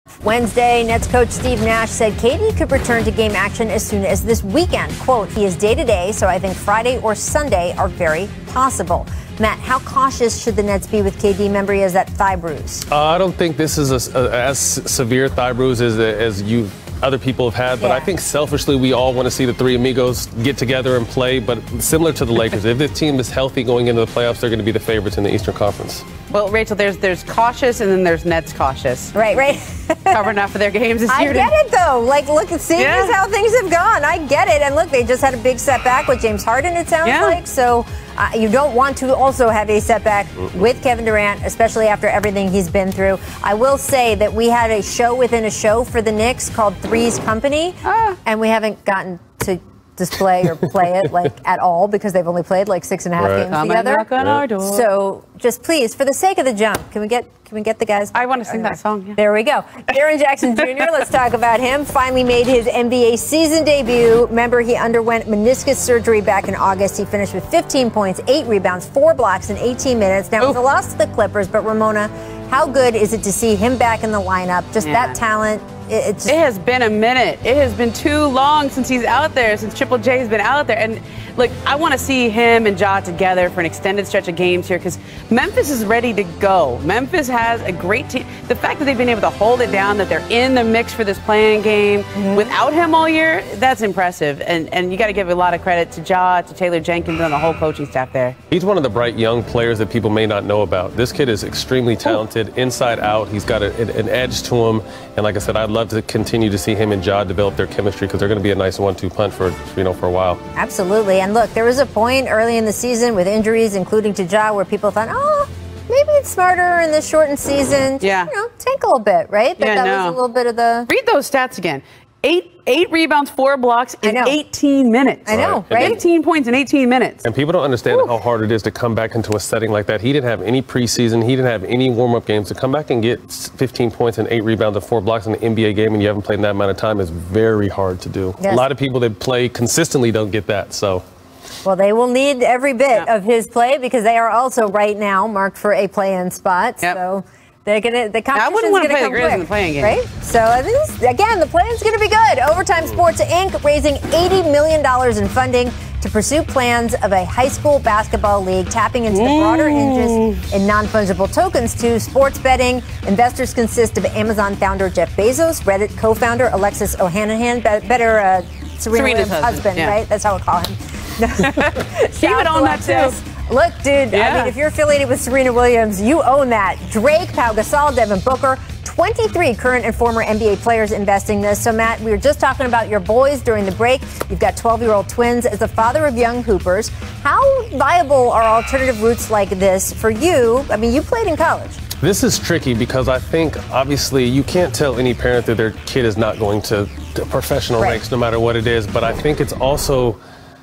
Wednesday, Nets coach Steve Nash said KD could return to game action as soon as this weekend. Quote, he is day-to-day, so I think Friday or Sunday are very possible. Matt, how cautious should the Nets be with KD? Remember, he has that thigh bruise. I don't think this is as severe thigh bruise as other people have had, but I think selfishly we all want to see the three amigos get together and play, but similar to the Lakers, if this team is healthy going into the playoffs, they're going to be the favorites in the Eastern Conference. Well, Rachel, there's cautious and then there's Nets cautious. Right. Cover enough of their games this year. I get it, though. Like, look, seeing as how things have gone. I get it. And look, they just had a big setback with James Harden, it sounds like. So you don't want to also have a setback with Kevin Durant, especially after everything he's been through. I will say that we had a show within a show for the Knicks called Three's Company, and we haven't gotten to display or play it like at all because they've only played like 6.5 games together. Knock on our door. So just please, for the sake of the jump, can we get the guys? I want to sing that song. There we go. Jaren Jackson Jr., let's talk about him. Finally made his NBA season debut. Remember, he underwent meniscus surgery back in August. He finished with 15 points, 8 rebounds, 4 blocks in 18 minutes. Now, it was a loss to the Clippers, but Ramona, how good is it to see him back in the lineup? Just that talent. It has been a minute. It has been too long since he's out there, since Triple J has been out there. And look, I want to see him and Ja together for an extended stretch of games here because Memphis is ready to go. Memphis has a great team. The fact that they've been able to hold it down, that they're in the mix for this play-in game without him all year, that's impressive. And you got to give a lot of credit to Ja, to Taylor Jenkins, and the whole coaching staff there. He's one of the bright young players that people may not know about. This kid is extremely talented, inside out. He's got an edge to him. And like I said, I'd love to continue to see him and Ja develop their chemistry because they're going to be a nice 1-2 punch for a while. Absolutely. And look, there was a point early in the season with injuries, including to Ja, where people thought, maybe it's smarter in this shortened season to, tank a little bit, right? That was a little bit of the... Read those stats again. Eight rebounds, 4 blocks in 18 minutes. I know, right? 18 points in 18 minutes. And people don't understand how hard it is to come back into a setting like that. He didn't have any preseason. He didn't have any warm-up games. To come back and get 15 points and 8 rebounds and 4 blocks in an NBA game and you haven't played in that amount of time is very hard to do. Yes. A lot of people that play consistently don't get that, so... Well, they will need every bit of his play because they are also right now marked for a play-in spot. So... The competition's I wouldn't want to play the quick, Grizz in the playing game. Right? So, again, the plan's going to be good. Overtime Sports Inc. raising $80 million in funding to pursue plans of a high school basketball league, tapping into the broader interest in non-fungible tokens to sports betting. Investors consist of Amazon founder Jeff Bezos, Reddit co-founder Alexis Ohanian, Serena Williams' husband, right? That's how I call him. She would own that too. Look, dude, I mean, if you're affiliated with Serena Williams, you own that. Drake, Pau Gasol, Devin Booker, 23 current and former NBA players investing this. So, Matt, we were just talking about your boys during the break. You've got 12-year-old twins. As a father of young hoopers, how viable are alternative routes like this for you? I mean, you played in college. This is tricky because I think, obviously, you can't tell any parent that their kid is not going to professional ranks no matter what it is. But I think it's also...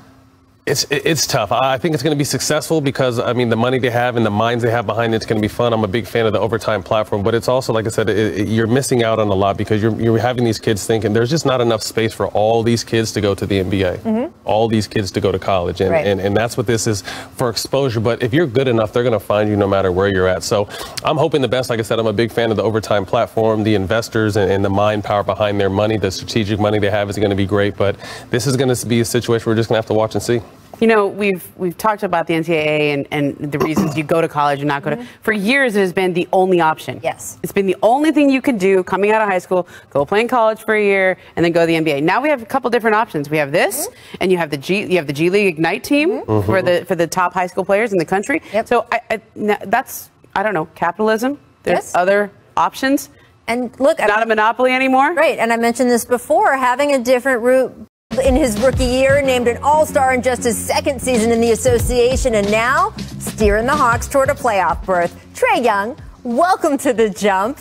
It's tough. I think it's going to be successful because, I mean, the money they have and the minds they have behind it's going to be fun. I'm a big fan of the Overtime platform, but it's also, like I said, you're missing out on a lot because you're having these kids thinking there's just not enough space for all these kids to go to the NBA, all these kids to go to college. And that's what this is for exposure. But if you're good enough, they're going to find you no matter where you're at. So I'm hoping the best. Like I said, I'm a big fan of the Overtime platform. The investors and the mind power behind their money, the strategic money they have is going to be great. But this is going to be a situation we're just going to have to watch and see. You know, we've talked about the NCAA and the reasons you go to college and not go to. For years, it has been the only option. Yes. It's been the only thing you can do coming out of high school, go play in college for a year, and then go to the NBA. Now we have a couple different options. We have this, and you have the G League Ignite team for the top high school players in the country. So that's, I don't know, capitalism. There's other options. And look, it's not a monopoly anymore. Right. And I mentioned this before, having a different route in his rookie year, named an all-star in just his second season in the association, and now steering the Hawks toward a playoff berth. Trae Young, welcome to The Jump.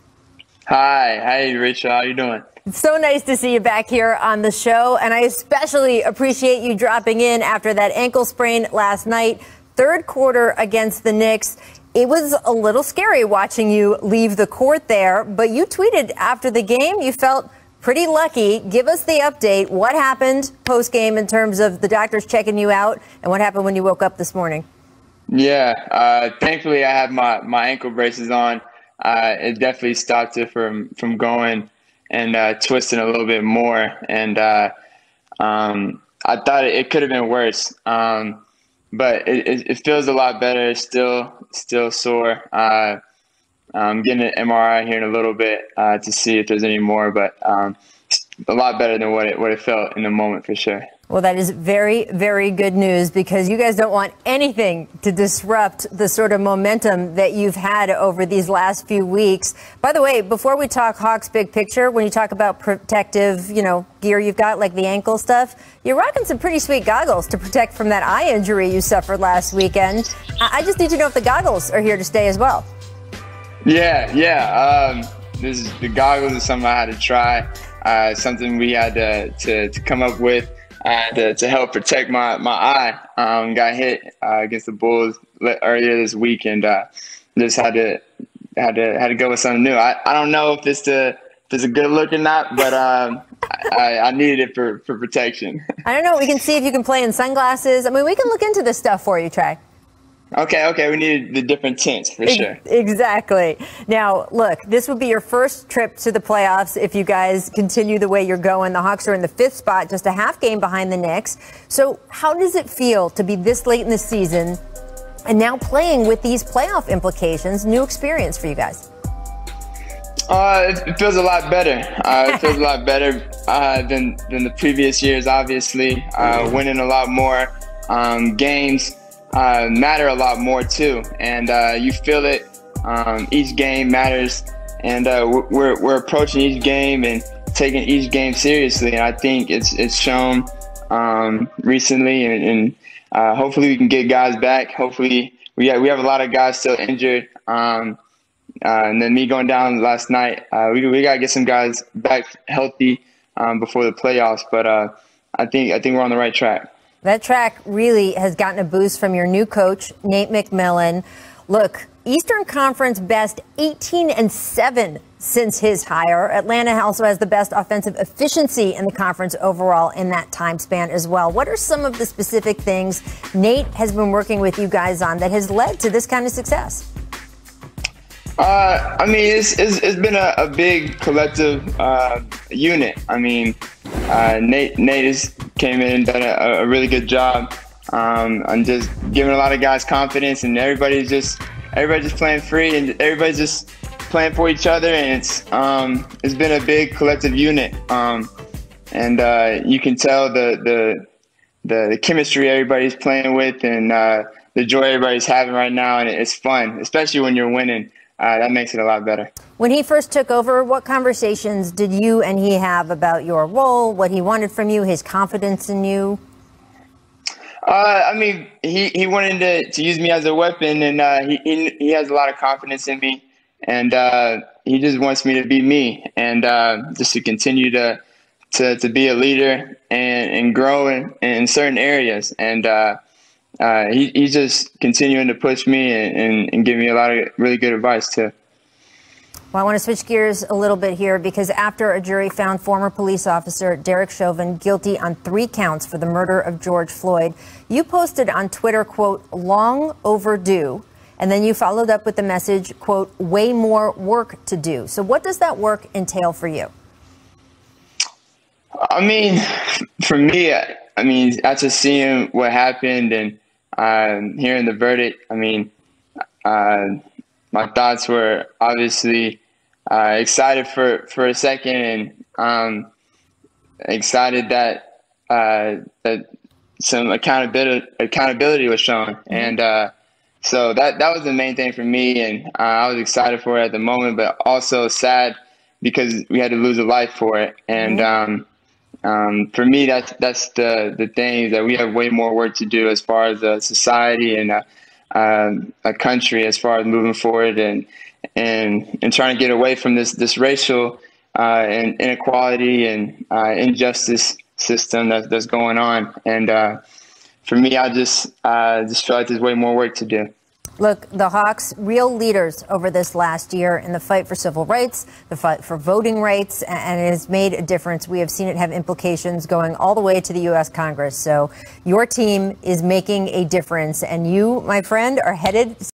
Hi. Hey, Rachel. How you doing? It's so nice to see you back here on the show, and I especially appreciate you dropping in after that ankle sprain last night. Third quarter against the Knicks. It was a little scary watching you leave the court there, but you tweeted after the game you felt pretty lucky. Give us the update. What happened post-game in terms of the doctors checking you out, and what happened when you woke up this morning? Yeah, thankfully I have my ankle braces on. it definitely stopped it from going and twisting a little bit more. And I thought it could have been worse, but it feels a lot better. It's still sore. I'm getting an MRI here in a little bit to see if there's any more, but a lot better than what it felt in the moment for sure. Well, that is very, very good news, because you guys don't want anything to disrupt the sort of momentum that you've had over these last few weeks. By the way, before we talk Hawks big picture, when you talk about protective, gear you've got, like the ankle stuff, you're rocking some pretty sweet goggles to protect from that eye injury you suffered last weekend. I just need to know if the goggles are here to stay as well. Yeah. The goggles is something I had to try. Something we had to come up with to help protect my eye. Got hit against the Bulls earlier this week, and just had to go with something new. I don't know if it's a good look or not, but I needed it for protection. I don't know. We can see if you can play in sunglasses. I mean, we can look into this stuff for you, Trey. Okay. We need the different tints for sure. Exactly. Now, look, this will be your first trip to the playoffs if you guys continue the way you're going. The Hawks are in the 5th spot, just a half game behind the Knicks. So how does it feel to be this late in the season and now playing with these playoff implications? New experience for you guys. It feels a lot better. It feels a lot better than the previous years, obviously. Winning a lot more games. Matter a lot more too, and you feel it. Each game matters, and we're approaching each game and taking each game seriously. And I think it's shown recently, and hopefully we can get guys back. Hopefully we have a lot of guys still injured, and then me going down last night. We gotta get some guys back healthy before the playoffs. But I think we're on the right track. That track really has gotten a boost from your new coach, Nate McMillan. Look, Eastern Conference best 18-7 since his hire. Atlanta also has the best offensive efficiency in the conference overall in that time span as well. What are some of the specific things Nate has been working with you guys on that has led to this kind of success? I mean, it's been a big collective unit. I mean, Nate has came in and done a really good job on just giving a lot of guys confidence, and everybody's just playing free, and everybody's just playing for each other, and it's been a big collective unit, and you can tell the chemistry everybody's playing with, and the joy everybody's having right now, and it's fun, especially when you're winning. That makes it a lot better. When he first took over, what conversations did you and he have about your role, what he wanted from you, his confidence in you? I mean, he wanted to use me as a weapon, and he has a lot of confidence in me, and he just wants me to be me, and just to continue to be a leader and grow in certain areas, and he's just continuing to push me and give me a lot of really good advice too. Well, I want to switch gears a little bit here, because after a jury found former police officer Derek Chauvin guilty on 3 counts for the murder of George Floyd, you posted on Twitter, quote, "long overdue," and then you followed up with the message, quote, "way more work to do." So what does that work entail for you? I mean, for me, after seeing what happened and hearing the verdict, I mean, my thoughts were obviously excited for a second, and excited that some accountability was shown, and so that was the main thing for me, and I was excited for it at the moment, but also sad because we had to lose a life for it, and for me, that's the thing, that we have way more work to do as far as a society and a country, as far as moving forward and trying to get away from this racial and inequality and injustice system that's going on. And for me, I just feel like there's way more work to do. Look, the Hawks, real leaders over this last year in the fight for civil rights, the fight for voting rights, and it has made a difference. We have seen it have implications going all the way to the U.S. Congress. So your team is making a difference, and you, my friend, are headed